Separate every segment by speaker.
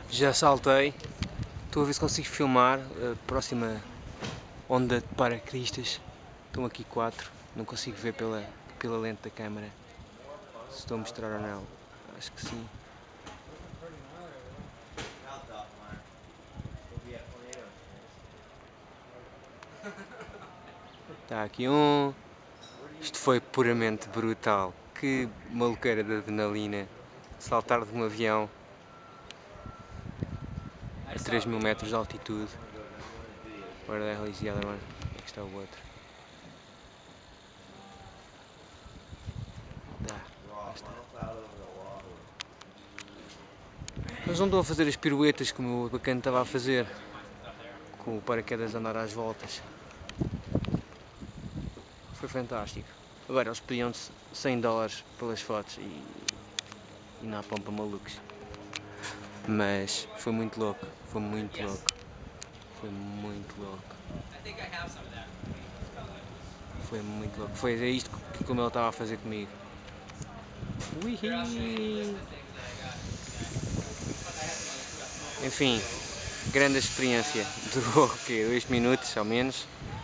Speaker 1: Já saltei, estou a ver se consigo filmar a próxima onda de paraquedistas. Estão aqui 4, não consigo ver pela lente da câmera se estou a mostrar ou não. Acho que sim. Está aqui um. Isto foi puramente brutal. Que maluqueira de adrenalina. Saltar de um avião a 3.000 metros de altitude. Where the hell is the other one? Aqui está o outro. Lá está. Mas não estão a fazer as piruetas como o bacana estava a fazer. Com o paraquedas a andar às voltas. Foi fantástico. Agora eles pediam-se $100 pelas fotos e não há pão para malucos. Mas foi muito louco, foi muito louco. Foi muito louco. Foi muito louco. Foi isto que como ele estava a fazer comigo. Uihi. Enfim, grande experiência. Durou o quê? 2 minutos ao menos?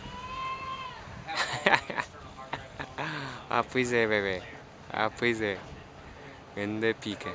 Speaker 1: Ah, pois é, bebê. Ah, pois é. Grande pica.